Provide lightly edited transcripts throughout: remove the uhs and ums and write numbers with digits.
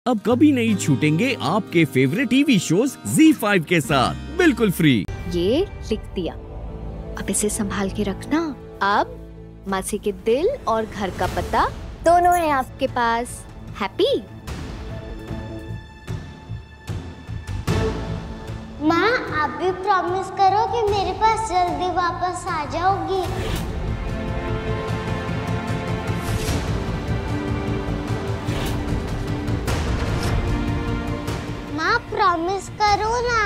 अब कभी नहीं छूटेंगे आपके फेवरेट टीवी शोज ZEE5 के साथ बिल्कुल फ्री। ये लिख दिया, अब इसे संभाल के रखना। अब मासी के दिल और घर का पता दोनों है आपके पास। हैप्पी? माँ, आप भी प्रॉमिस करो कि मेरे पास जल्दी वापस आ जाओगी। माँ, प्रॉमिस करो ना।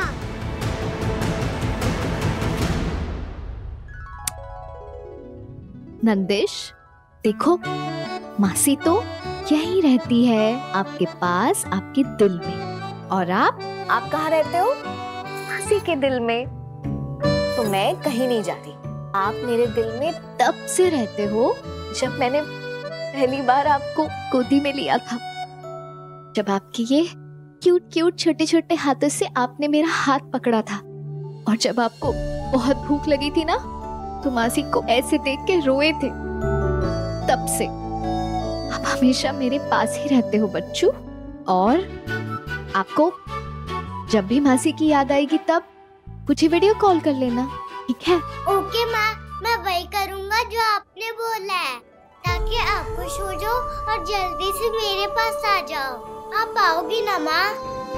नंदिश, देखो मासी तो यहीं रहती है आपके पास, आपके दिल में। और आप कहाँ रहते हो? मासी के दिल में। तो मैं कहीं नहीं जाती, आप मेरे दिल में तब से रहते हो जब मैंने पहली बार आपको गोदी में लिया था, जब आपके ये क्यूट क्यूट छोटे छोटे हाथों से आपने मेरा हाथ पकड़ा था, और जब आपको बहुत भूख लगी थी ना तो मासी को ऐसे देख के रोए थे। तब से आप हमेशा मेरे पास ही रहते हो बच्चू। और आपको जब भी मासी की याद आएगी तब मुझे वीडियो कॉल कर लेना, ठीक है? ओके माँ, मैं वही करूँगा जो आपने बोला है, ताकि आप खुश हो जाओ और जल्दी से मेरे पास आ जाओ। आप आओगी ना माँ?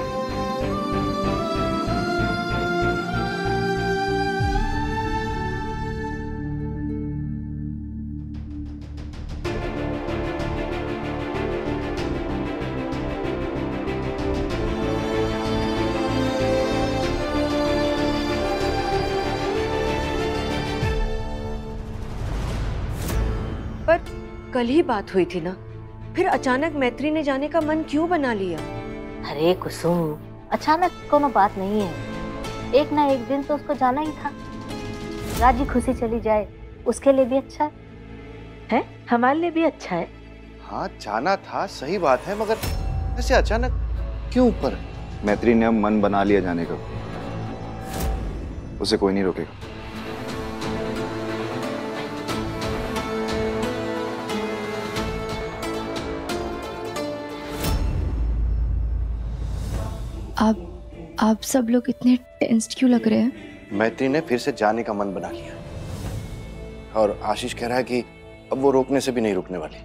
पर कल ही बात हुई थी ना, फिर अचानक मैत्री ने जाने का मन क्यों बना लिया? अरे कुसुम, अचानक कोनो बात नहीं है, एक ना एक दिन तो उसको जाना ही था। राजी खुशी चली जाए उसके लिए भी अच्छा है, हमारे लिए भी अच्छा है। हाँ, जाना था, सही बात है, मगर ऐसे अचानक क्यों? पर मैत्री ने अब मन बना लिया जाने का, उसे कोई नहीं रोकेगा। आप सब लोग इतने टेंस्ड क्यों लग रहे हैं? मैत्री ने फिर से जाने का मन बना लिया, और आशीष कह रहा है कि अब वो रोकने से भी नहीं रुकने वाली।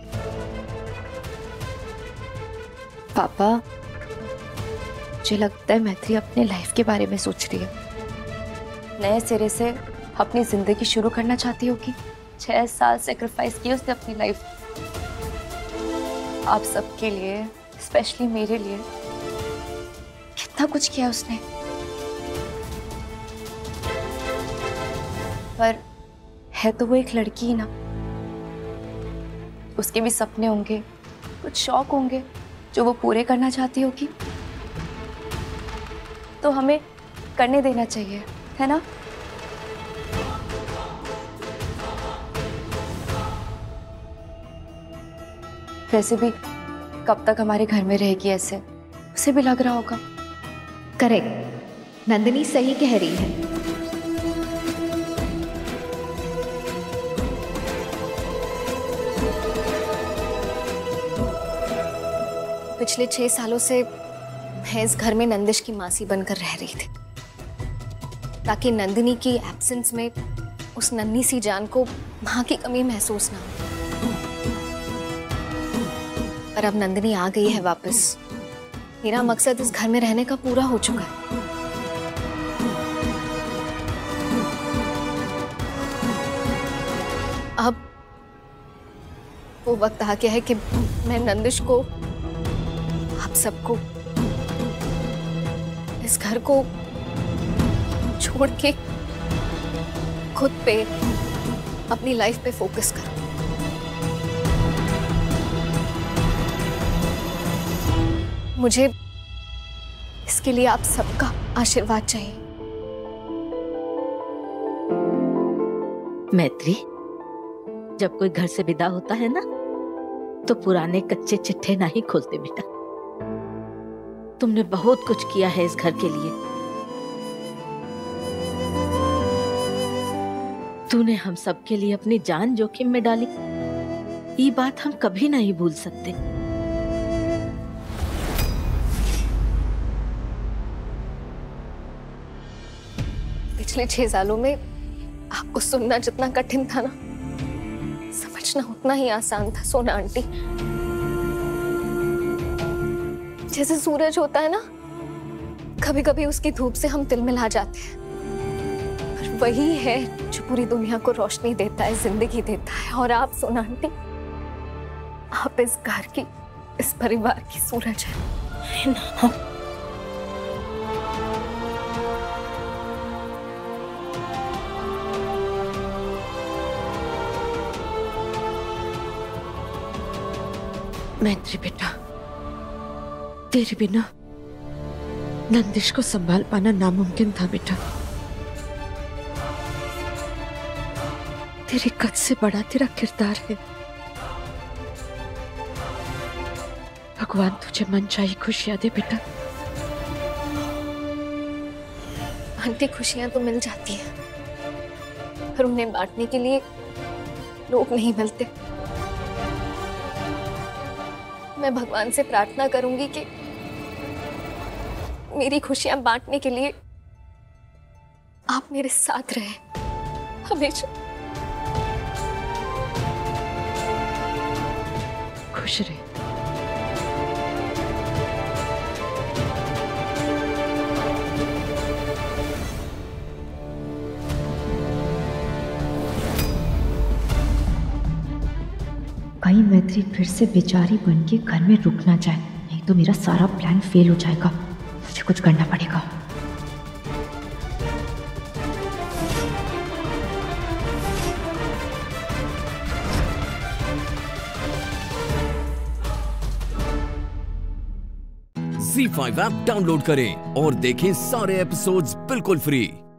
पापा, मुझे लगता है मैत्री अपने लाइफ के बारे में सोच रही है। नए सिरे से अपनी जिंदगी शुरू करना चाहती होगी। 6 साल सेक्रीफाइस किए उसने अपनी लाइफ, आप सबके लिए, स्पेशली मेरे लिए। कितना कुछ किया उसने, पर है तो वो एक लड़की ही ना। उसके भी सपने होंगे, कुछ शौक होंगे जो वो पूरे करना चाहती होगी, तो हमें करने देना चाहिए, है ना? वैसे भी कब तक हमारे घर में रहेगी ऐसे, उसे भी लग रहा होगा। करेक्ट, नंदिनी सही कह रही है। पिछले 6 सालों से मैं इस घर में नंदिश की मासी बनकर रह रही थी, ताकि नंदिनी की एब्सेंस में उस नन्ही सी जान को मां की कमी महसूस ना हो। पर अब नंदिनी आ गई है वापस। मेरा मकसद इस घर में रहने का पूरा हो चुका है। अब वो वक्त आ गया है कि मैं नंदिश को, आप सबको, इस घर को छोड़ के खुद पे, अपनी लाइफ पे फोकस करूं। मुझे इसके लिए आप सबका आशीर्वाद चाहिए। मैत्री, जब कोई घर से विदा होता है ना, तो पुराने कच्चे चिट्ठे नहीं खोलते बेटा। तुमने बहुत कुछ किया है इस घर के लिए। तूने हम सब के लिए अपनी जान जोखिम में डाली, ये बात हम कभी नहीं भूल सकते। पिछले 6 सालों में आपको सुनना जितना कठिन था ना, समझना उतना ही आसान था सोना आंटी। जैसे सूरज होता है ना, कभी कभी उसकी धूप से हम तिलमिला जाते हैं, पर वही है जो पूरी दुनिया को रोशनी देता है, जिंदगी देता है। और आप सोना आंटी, आप इस घर की, इस परिवार की सूरज है ना। मैत्री बेटा, तेरे बिना नंदिश को संभाल पाना नामुमकिन था बेटा। तेरे कद से बड़ा तेरा किरदार है। भगवान तुझे मनचाही खुशियां दे बेटा। आंटी, खुशियां तो मिल जाती हैं, पर उन्हें बांटने के लिए लोग नहीं मिलते। मैं भगवान से प्रार्थना करूंगी कि मेरी खुशियां बांटने के लिए आप मेरे साथ रहे हमेशा। खुश रहे। कहीं मैत्री फिर से बेचारी बन के घर में रुक ना जाए, नहीं तो मेरा सारा प्लान फेल हो जाएगा। मुझे कुछ करना पड़ेगा। ZEE5 ऐप डाउनलोड करें और देखें सारे एपिसोड्स बिल्कुल फ्री।